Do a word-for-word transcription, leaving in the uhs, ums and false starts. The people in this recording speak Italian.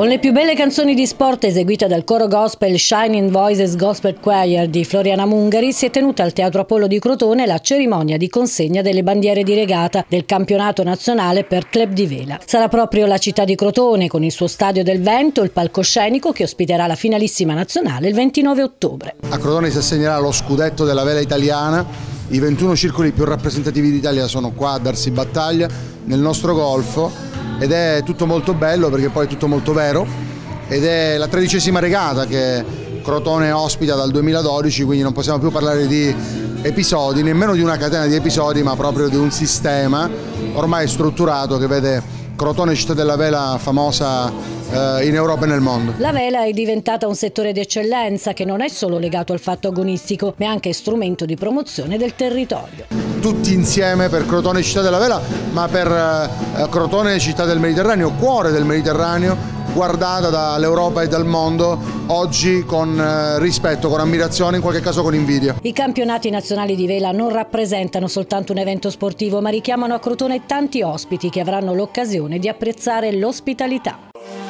Con le più belle canzoni di sport eseguite dal coro gospel Shining Voices Gospel Choir di Floriana Mungari, si è tenuta al Teatro Apollo di Crotone la cerimonia di consegna delle bandiere di regata del campionato nazionale per club di vela. Sarà proprio la città di Crotone, con il suo Stadio del Vento, il palcoscenico che ospiterà la finalissima nazionale il ventinove ottobre. A Crotone si assegnerà lo scudetto della vela italiana. I ventuno circoli più rappresentativi d'Italia sono qua a darsi battaglia nel nostro golfo. Ed è tutto molto bello perché poi è tutto molto vero, ed è la tredicesima regata che Crotone ospita dal duemiladodici, quindi non possiamo più parlare di episodi, nemmeno di una catena di episodi, ma proprio di un sistema ormai strutturato che vede Crotone città della vela famosa eh, in Europa e nel mondo. La vela è diventata un settore di eccellenza che non è solo legato al fatto agonistico, ma è anche strumento di promozione del territorio. Tutti insieme per Crotone città della vela, ma per eh, Crotone città del Mediterraneo, cuore del Mediterraneo, guardata dall'Europa e dal mondo oggi con eh, rispetto, con ammirazione, in qualche caso con invidia. I campionati nazionali di vela non rappresentano soltanto un evento sportivo, ma richiamano a Crotone tanti ospiti che avranno l'occasione di apprezzare l'ospitalità.